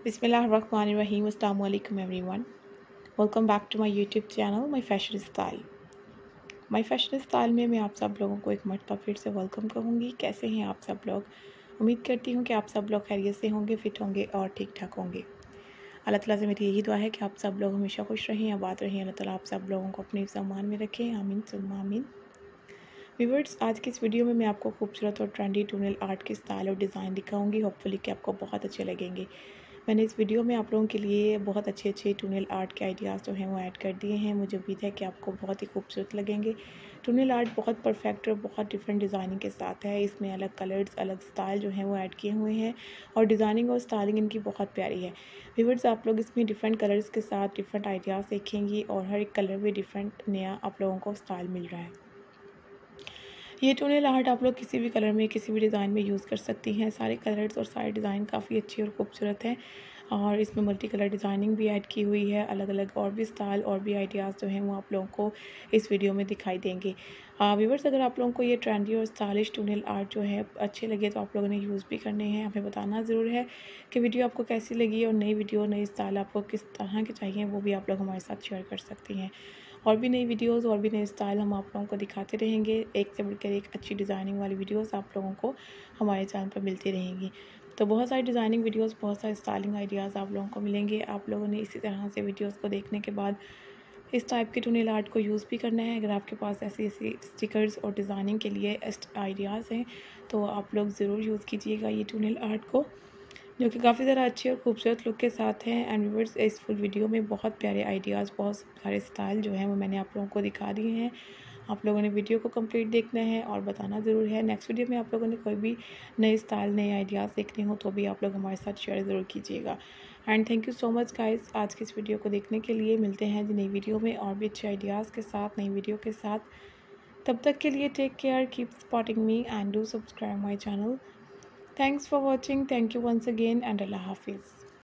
Bismillahirrahmanirrahim. Assalamualaikum everyone. Welcome back to my YouTube channel, My Fashion Style. My Fashion Style में मैं आप सब लोगों को एक मरतबा फिर से वेलकम कहूँगी। कैसे हैं आप सब लोग? उम्मीद करती हूँ कि आप सब लोग खैरियत से होंगे, फिट होंगे और ठीक ठाक होंगे। अल्लाह ताला से मेरी यही दुआ है कि आप सब लोग हमेशा खुश रहें, आबाद रहें। अल्लाह ताला आप सब लोगों को अपने ज़मान में रखें। आमीन सुम्मा आमीन। व्यूअर्स, आज की इस वीडियो में मैं आपको खूबसूरत और ट्रेंडी टूनल आर्ट के स्टाइल और डिज़ाइन दिखाऊंगी। होपफुली कि आपको बहुत अच्छे लगेंगे। मैंने इस वीडियो में आप लोगों के लिए बहुत अच्छे टूनल आर्ट के आइडियाज़ जो हैं वो ऐड कर दिए हैं। मुझे उम्मीद है कि आपको बहुत ही खूबसूरत लगेंगे। टूनल आर्ट बहुत परफेक्ट और बहुत डिफरेंट डिज़ाइनिंग के साथ है। इसमें अलग कलर्स, अलग स्टाइल जो हैं वो ऐड किए हुए हैं और डिज़ाइनिंग और स्टाइलिंग इनकी बहुत प्यारी है। व्यूअर्स, आप लोग इसमें डिफरेंट कलर्स के साथ डिफरेंट आइडियाज़ देखेंगी और हर एक कलर में डिफरेंट नया आप लोगों को स्टाइल मिल रहा है। ये टूनल आर्ट आप लोग किसी भी कलर में, किसी भी डिज़ाइन में यूज़ कर सकती हैं। सारे कलर्स और सारे डिज़ाइन काफ़ी अच्छी और खूबसूरत हैं और इसमें मल्टी कलर डिज़ाइनिंग भी ऐड की हुई है। अलग अलग और भी स्टाइल और भी आइडियाज़ जो हैं वो आप लोगों को इस वीडियो में दिखाई देंगे। व्यूअर्स, अगर आप लोगों को ये ट्रेंडी और स्टाइलिश टूनल आर्ट जो है अच्छे लगे तो आप लोगों ने यूज़ भी करने हैं। हमें बताना ज़रूर है कि वीडियो आपको कैसी लगी और नई वीडियो, नई स्टाइल आपको किस तरह के चाहिए, वो भी आप लोग हमारे साथ शेयर कर सकती हैं। और भी नई वीडियोस और भी नए स्टाइल हम आप लोगों को दिखाते रहेंगे। एक से बढ़कर एक अच्छी डिज़ाइनिंग वाली वीडियोस आप लोगों को हमारे चैनल पर मिलती रहेंगी। तो बहुत सारी डिज़ाइनिंग वीडियोस, बहुत सारे स्टाइलिंग आइडियाज़ आप लोगों को मिलेंगे। आप लोगों ने इसी तरह से वीडियोस को देखने के बाद इस टाइप के टूनल आर्ट को यूज़ भी करना है। अगर आपके पास ऐसी ऐसी स्टिकर्स और डिज़ाइनिंग के लिए आइडियाज़ हैं तो आप लोग ज़रूर यूज़ कीजिएगा ये टूनल आर्ट को, जो कि काफ़ी ज़्यादा अच्छे और खूबसूरत लुक के साथ हैं। एंड व्यूअर्स, इस फुल वीडियो में बहुत प्यारे आइडियाज़, बहुत सारे स्टाइल जो हैं वो मैंने आप लोगों को दिखा दिए हैं। आप लोगों ने वीडियो को कंप्लीट देखना है और बताना ज़रूर है। नेक्स्ट वीडियो में आप लोगों ने कोई भी नए स्टाइल, नए आइडियाज़ देखने हो तो भी आप लोग हमारे साथ शेयर ज़रूर कीजिएगा। And thank you so much guys, आज की इस वीडियो को देखने के लिए। मिलते हैं नई वीडियो में और भी अच्छे आइडियाज़ के साथ, नई वीडियो के साथ। तब तक के लिए take care, keep supporting me and do subscribe my channel. Thanks for watching. Thank you once again and Allah Hafiz.